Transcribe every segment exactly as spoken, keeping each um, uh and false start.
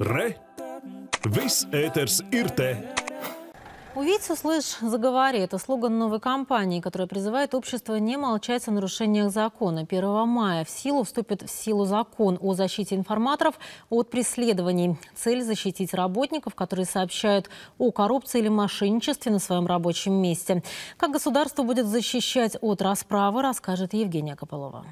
Re! Viss ēters ir te! «Увидь, услышь, заговори» – это слоган новой кампании, которая призывает общество не молчать о нарушениях закона. первого мая в силу вступит в силу закон о защите информаторов от преследований. Цель – защитить работников, которые сообщают о коррупции или мошенничестве на своем рабочем месте. Как государство будет защищать от расправы, расскажет Евгения Копылова.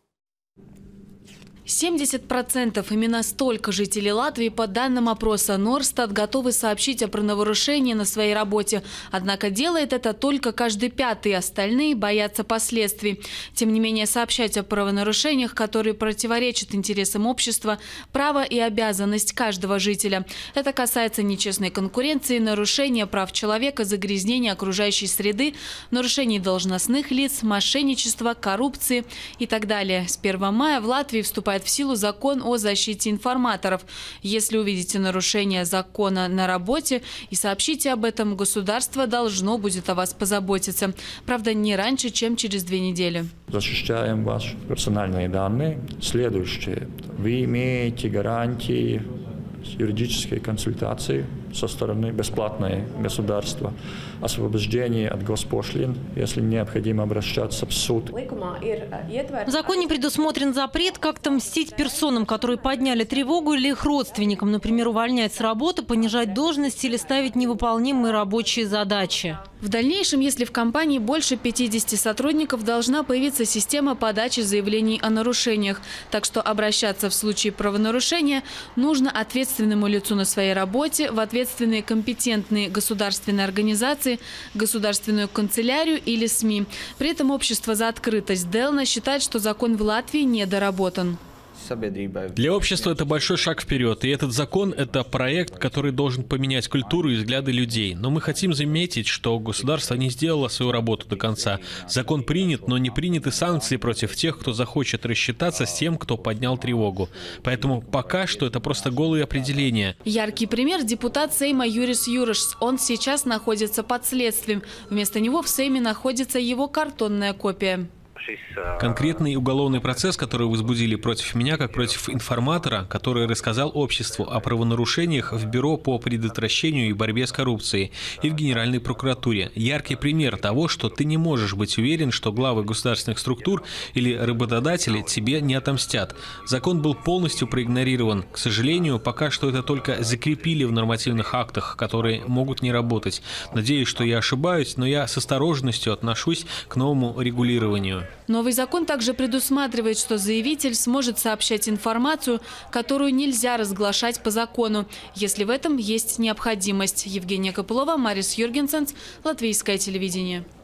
семьдесят процентов, именно столько жителей Латвии по данным опроса Норстат готовы сообщить о правонарушении на своей работе. Однако делает это только каждый пятый, остальные боятся последствий. Тем не менее, сообщать о правонарушениях, которые противоречат интересам общества, право и обязанность каждого жителя. Это касается нечестной конкуренции, нарушения прав человека, загрязнения окружающей среды, нарушений должностных лиц, мошенничества, коррупции и так далее. С первого мая в Латвии вступает в силу закон о защите информаторов. Если увидите нарушение закона на работе и сообщите об этом, государство должно будет о вас позаботиться. Правда, не раньше, чем через две недели. Защищаем ваши персональные данные. Следующее. Вы имеете гарантии юридической консультации со стороны бесплатной государства, освобождение от госпошлин, если необходимо обращаться в суд. В законе предусмотрен запрет как-то мстить персонам, которые подняли тревогу, или их родственникам, например, увольнять с работы, понижать должность или ставить невыполнимые рабочие задачи. В дальнейшем, если в компании больше пятидесяти сотрудников, должна появиться система подачи заявлений о нарушениях. Так что обращаться в случае правонарушения нужно ответственному лицу на своей работе, в ответственные компетентные государственные организации, государственную канцелярию или СМИ. При этом общество за открытость Делна считает, что закон в Латвии недоработан. Для общества это большой шаг вперед, и этот закон – это проект, который должен поменять культуру и взгляды людей. Но мы хотим заметить, что государство не сделало свою работу до конца. Закон принят, но не приняты санкции против тех, кто захочет рассчитаться с тем, кто поднял тревогу. Поэтому пока что это просто голые определения. Яркий пример – депутат Сейма Юрис Юрашс. Он сейчас находится под следствием. Вместо него в Сейме находится его картонная копия. Конкретный уголовный процесс, который возбудили против меня, как против информатора, который рассказал обществу о правонарушениях в Бюро по предотвращению и борьбе с коррупцией и в Генеральной прокуратуре. Яркий пример того, что ты не можешь быть уверен, что главы государственных структур или работодатели тебе не отомстят. Закон был полностью проигнорирован. К сожалению, пока что это только закрепили в нормативных актах, которые могут не работать. Надеюсь, что я ошибаюсь, но я с осторожностью отношусь к новому регулированию. Новый закон также предусматривает, что заявитель сможет сообщать информацию, которую нельзя разглашать по закону, если в этом есть необходимость. Евгения Копылова, Марис Юргенсенс, Латвийское телевидение.